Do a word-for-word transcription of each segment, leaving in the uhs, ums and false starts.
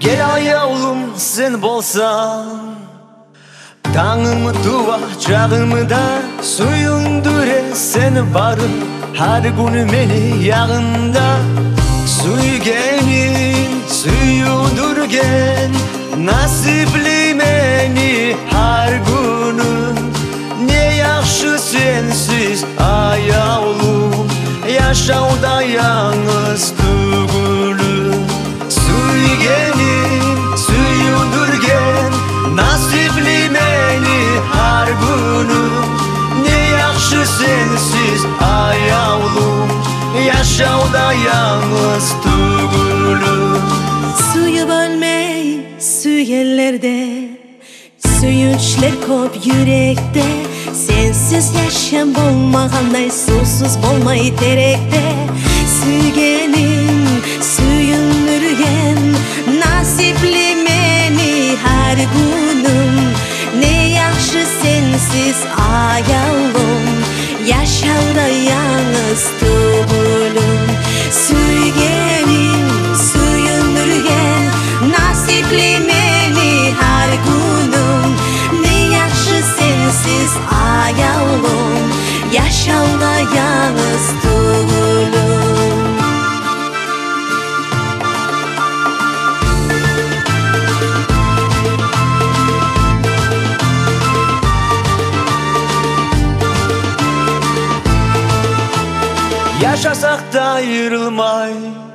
Gel ayağım sen bolsan, tağımı tuva çağımda suyundure sen varım. Her gün meni yağında suygenin suyundurgen, nasipli meni her günüm. Ne yaxşı sensiz ayağım, yaşauda yalnız tügülüm. Suygenin suyundurgen, nasipli meni her günüm. Ne yaxşı sensiz ayağım, yaşauda yalnız tügülüm. Suyu bölmey suyellerde, suyunçlar kop yürekte. Sensiz yaşam bolmağanday, susuz bolmay terekte. Suygenin suyun nürgen, nasipli meni her günüm. Ne yaxşı sensiz ayağım, yaşauda yalnız tügülüm. Suygenin suyun nürgen, nasipli meni her günüm. Ne yaxşı sensiz ayağım, yaşauda yalnız tügülüm. Yaşasak da ayrılmay,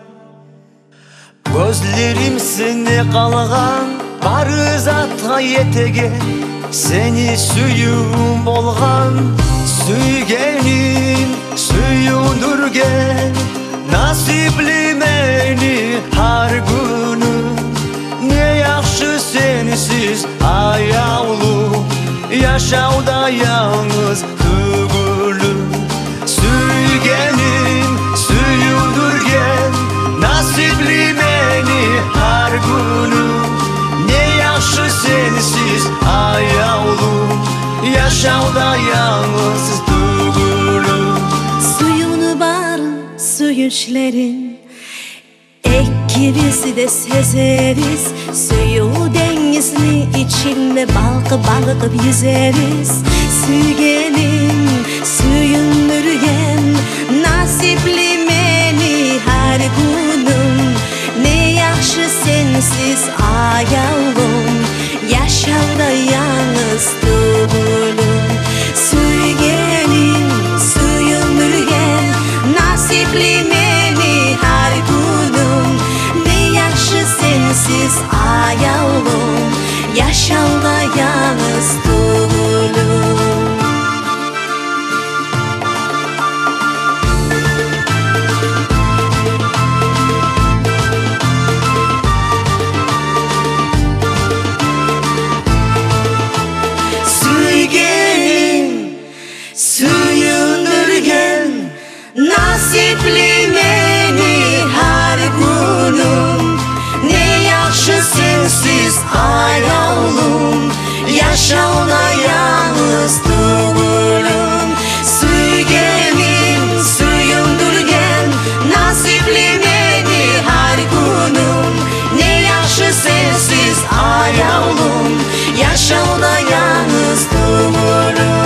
gözlerim seni kalgan. Barı zatga yetegen, seni suyum bolgan. Suygenin suyundurgen, nasipli meni her günüm. Ne yaxşı sensiz ayağım, yaşauda yalnız tügülüm. Suygenin suyundurgen, nasipli meni her günüm. Ne yaxşı sensiz ayağım, yaşauda yalnız tügülüm. Suyunu var suyunçların, ikimiz de sezeriz. Suyu denizli içinde balkı balkıp yüzeriz. Suygenin suyun nürgen, nasipli meni her günüm. Ne yaxşı sensiz ayağım, yaşauda yalnız tügülüm. Suygenin suyun nürgen, nasipli meni her günüm. Ne yaxşı sensiz ayağım, yaşauda yalnız tügülüm. Nasipli meni her günüm. Ne yaxşı sensiz ayağım, yaşauda yalnız tügülüm. Suygenin suyundurgen, nasipli meni her günüm. Ne yaxşı sensiz ayağım, yaşauda yalnız tügülüm.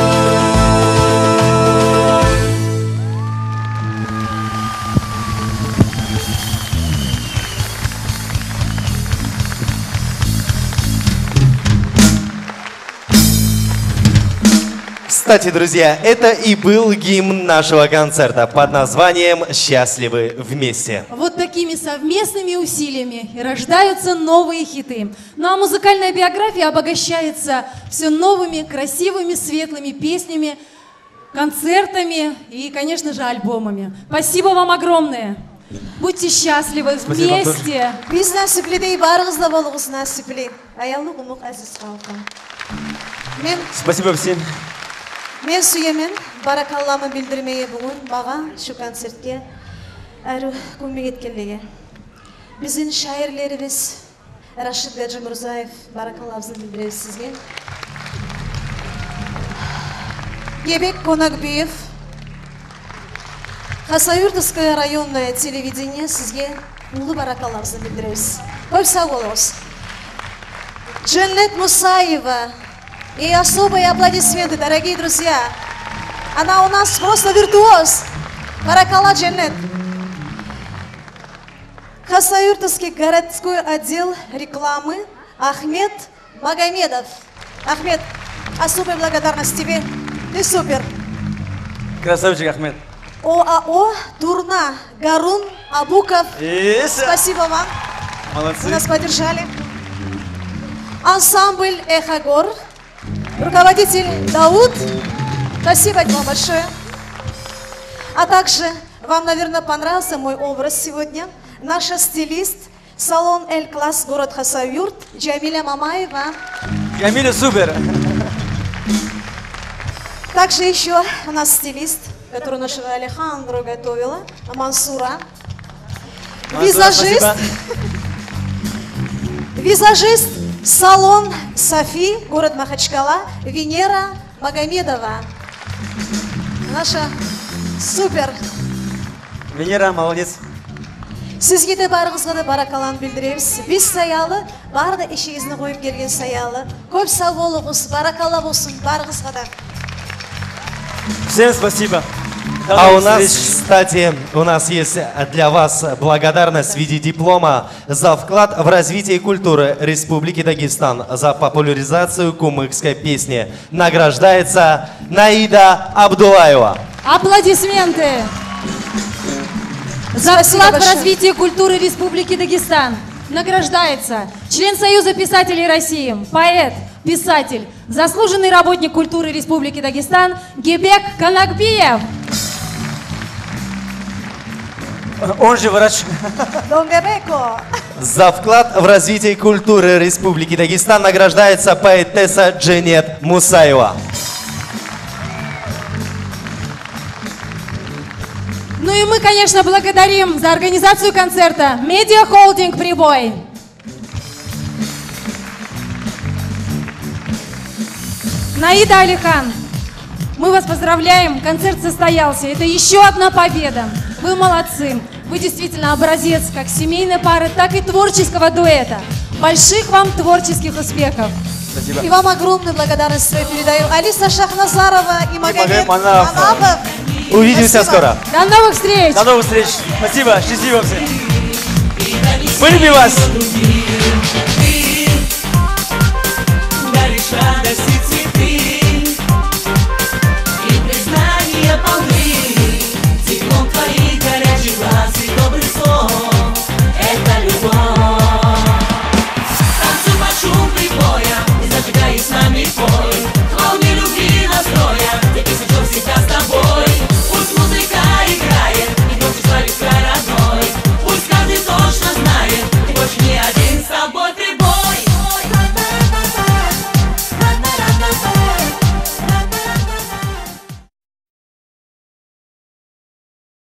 Кстати, друзья, это и был гимн нашего концерта под названием «Счастливы вместе». Вот такими совместными усилиями и рождаются новые хиты. Ну а музыкальная биография обогащается все новыми, красивыми, светлыми песнями, концертами и, конечно же, альбомами. Спасибо вам огромное! Будьте счастливы вместе! Biz nasipli değil, barınızda bolğuz nasipli. Ayağını umuk aziz halkım. Men Спасибо всем. Men suyemen, barakallahımı bildirmeye bugün bağa şu konsertke әрі көмек еткенлеге. Біздің шайырлеріміз Рашид Гаджи Мұрзаев, баракаллахымызды білдіреміз сізге. Гебек Конакбиев, Хасавюртовское районное телевидение сізге улы баракаллахымызды білдіреміз. Көп сау болыңыз. Дженнет Мусаева. И особые аплодисменты, дорогие друзья. Она у нас просто виртуоз. Баракалла, Дженнет. Хасавюртовский городской отдел рекламы Ахмед Магомедов. Ахмед, особая благодарность тебе. Ты супер. Красавчик, Ахмед. ОАО Турна Гарун Абуков. Yes. Спасибо вам. Молодцы. Вы нас поддержали. Ансамбль Эхогор. Руководитель Дауд. Спасибо вам большое. А также вам, наверное, понравился мой образ сегодня. Наша стилист, салон Эль-Класс, город Хасавюрт, Джамиля Мамаева. Джамиля супер. Также еще у нас стилист, который нашего Алехандро готовила, Мансура. Визажист. Визажист, салон Софи, город Махачкала, Венера Магомедова. Наша супер. Венера, молодец. Сізге де барыңызға да баракалланы білдіреміз. Біз саялы, бар да ішіңізді қойып келген саялы. Көп сау болыңыз, баракалла болсын барыңызға да. Всем спасибо. А у нас, кстати, у нас есть для вас благодарность в виде диплома за вклад в развитие культуры Республики Дагестан, за популяризацию кумыкской песни. Награждается Наида Абдулаева. Аплодисменты! За Спасибо вклад в большое. развитие культуры Республики Дагестан награждается член Союза писателей России, поэт, писатель, заслуженный работник культуры Республики Дагестан Гебек Канакбиев. Он же врач. Донгабеко. За вклад в развитие культуры Республики Дагестан награждается поэтесса Дженнет Мусаева. Ну и мы, конечно, благодарим за организацию концерта Медиа Холдинг Прибой. Наида Алихан, мы вас поздравляем, концерт состоялся. Это еще одна победа. Вы молодцы. Вы действительно образец как семейной пары, так и творческого дуэта. Больших вам творческих успехов. Спасибо. И вам огромную благодарность свою передаю. Алиса Шахназарова и Магомед Манапов. Манапов. Увидимся Спасибо. скоро. До новых встреч! До новых встреч. Спасибо. Счастливо всем. Мы любим вас.